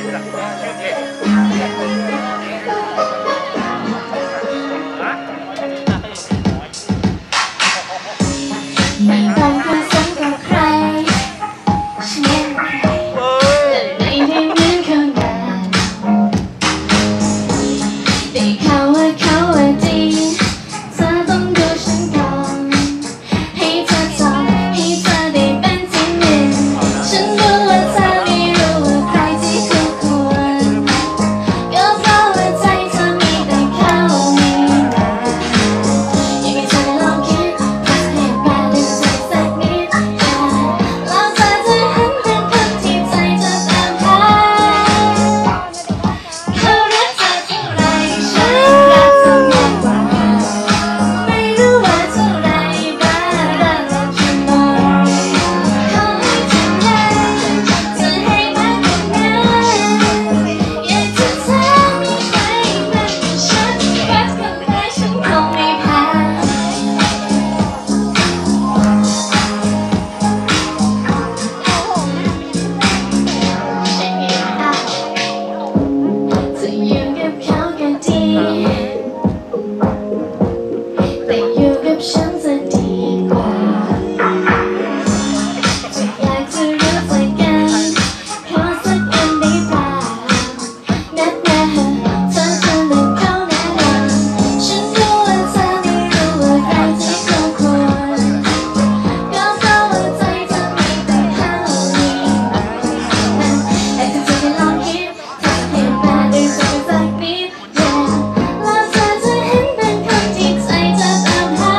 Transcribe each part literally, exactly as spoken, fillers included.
ไม่ต้องผสมกับใครฉันยังใครแต่ไม่ได้เหมือนเขานานได้ข่าวว่าเขาว่าดีเธอต้องดูฉันก่อนให้เธอจองให้เธอได้เป็นที่หนึ่งฉันรู้ว่าเธอไม่รู้ว่าใครที่คู่ควรก็เพราะว่าใจเธอมีแต่เขาไม่นานอยากให้เธอได้ลองคิดให้แปลดูใจสักนิดแล้วเธอจะเห็นเป็นคนที่ใจเธอตามหาเขารักเธอเท่าไรฉันรักเธอมากกว่าไม่รู้ว่าเท่าไรบ้างรักเราชั่วโมงเขาให้เธอได้จะให้มากกว่านั้นอยากจะเธอมีใครมากกว่าฉันรักกันได้ฉันคงไม่แพ้จะอยู่กับเขาก็ดีแต่อยู่กับฉันจะดีกว่าจะอยากจะรู้ใจกันขอสักวันได้เปล่านัดมาเถอะเธอจะลืมเขาแน่นอนฉันรู้ว่าเธอไม่รู้ว่าใครที่คู่ควรก็เพราะว่าใจเธอมีแต่เขาไม่นานแต่เธอจะได้ลองคิดทำให้แปลดูใจสักนิดแล้วเธอจะเห็นเป็นคนที่ใจเธอตามหา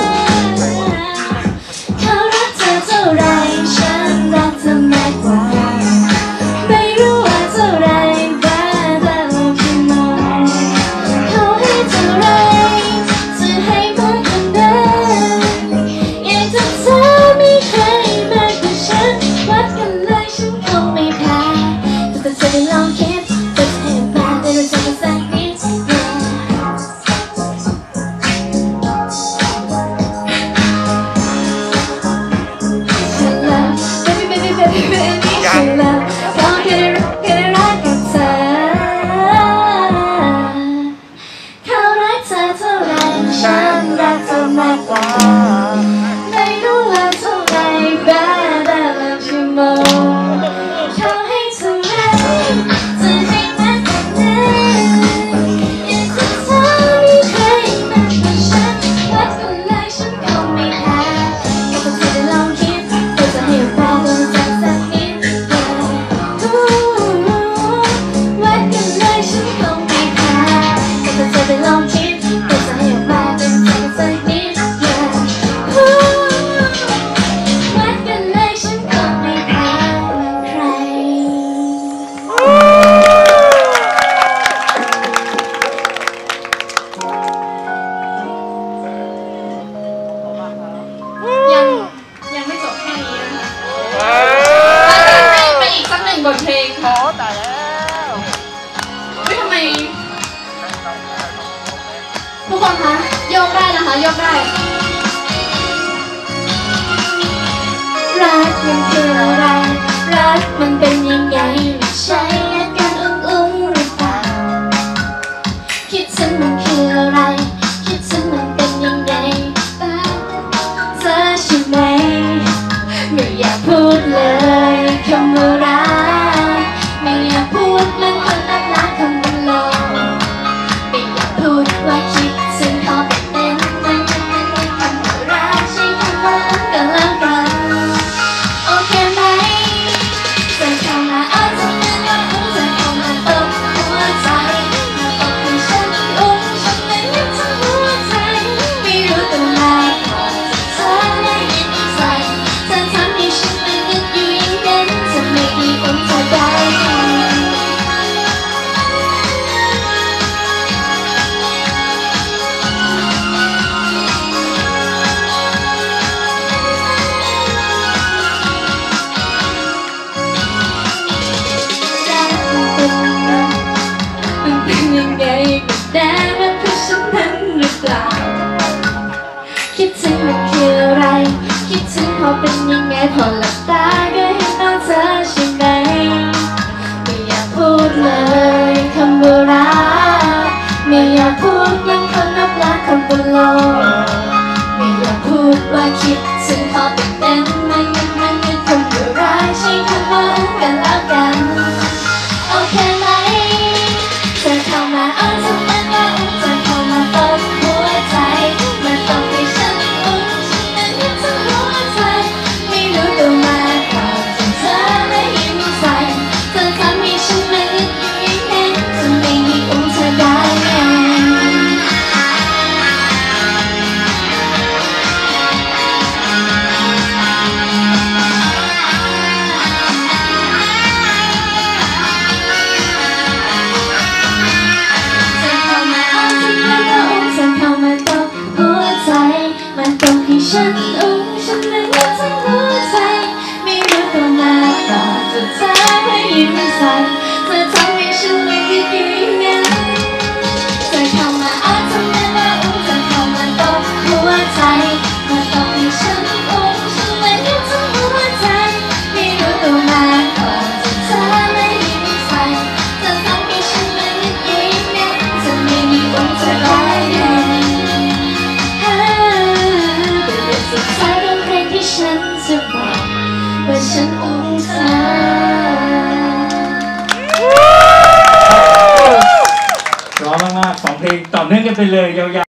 เขารักเธอเท่าไรฉันรักเธอมากกว่าไม่รู้ว่าเท่าไรบ้างแต่เราแค่มองเขาให้เท่าไรจะให้มากกว่านั้นอยากจะเธอมีใครมากกว่าฉันวัดกันเลยฉันคงไม่แพ้แต่เธอจะได้ลองคิดจะให้แปลได้รู้จักกันสักนิดฉันรัก baby baby baby baby ฉันรักขอแค่ได้รักแค่ได้รักกับเธอเขารักเธอเท่าไรฉันรักเธอมากกว่าไม่รู้ว่าเท่าไรบ้างแต่ละชั่วโมงเขาให้เท่าไรจะให้มากกว่านั้นอยากจะเธอมีใครมากกว่าฉันวัดกันเลยฉันคงไม่แพ้ก็เธอได้ลองคิดเธอจะให้แปลดูใจสักนิดวัดกันเลยฉันคงไม่แพ้ก็เธอได้ลองคิดเธอจะให้แปลดูใจสักนิดวัดกันเลยฉันคงไม่แพ้ใครยังยังไม่จบแค่นี้นะคะให้ไปอีกสักหนึ่งบทเพลงค่ะแต่แล้วไม่ทำไมทุกคนคะโยกได้นะคะโยกได้รักมันคืออะไรรักมันเป็นยังไงไม่ใช่อาการอุ้งๆหรือเปล่าคิดถึงมันคืออะไรคิดถึงมันเป็นยังไงบ้างเธอใช่ไหมไม่อยากพูดเลยคำว่ารักไม่อยากพูดเรื่องคนรักรักคำว่าหลงไม่อยากพูดว่าคิดถึงเขาแต่เต้นมันมันมันมันคำว่ารักใช่คำว่ารักกันแล้วกันโอเคไหมเธอเข้ามาอ้อนฉันนั้นว่าพูดเลยคำว่ารักไม่อยากพูดยังคนนับล้านคนบนโลกไม่อยากพูดว่าคิดซึ่งขอติดเต้นมันยังมันยังคำว่ารักใช้คำว่ากันแล้วกันโอเคไหมเธอเข้ามาอ้อนฉันมันว่าอุ้มเธอเข้ามาตบหัวใจมันต้องให้ฉันอุ้มฉันนั้นยังทั้งหัวใจไม่รู้ตัวมาก่อนจนเธอไม่ยิ้มใส่เธอทำให้ฉันมันยึดอยู่อย่างนั้นจะไม่ให้อุ้มเธอได้ไงมันต้องให้ฉันอุ้มฉันนั้นยังทั้งหัวใจไม่รู้ตัวมาก่อนจนเธอไม่ยิ้มใส่เธอทำให้ฉันไม่คิดอยู่อย่างนั้นเธอเข้ามาอ้อนฉันนั้นว่าอุ้มเธอเข้ามาตบหัวใจมันต้องให้ฉันอุ้มฉันนั้นยังทั้งหัวใจไม่รู้ตัวมาก่อนจนเธอไม่ยิ้มใส่เธอทำให้ฉันไม่คิดอยู่อย่างนั้นจะไม่มีอุ้มเธอได้ไงสุดท้ายเป็นเพลงที่ฉันจะบอกว่าฉันอุ้มเธอร้องมากๆสองเพลงต่อเนื่องกันไปเลยยาวๆ